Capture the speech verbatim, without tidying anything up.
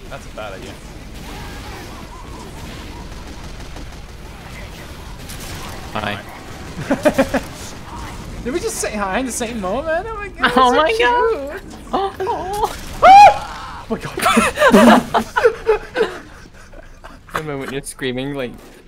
That's a bad idea. Hi. Did we just say hi in the same moment? Oh my god. Oh so my cute. god. Oh, oh. Oh my god. The moment you're screaming like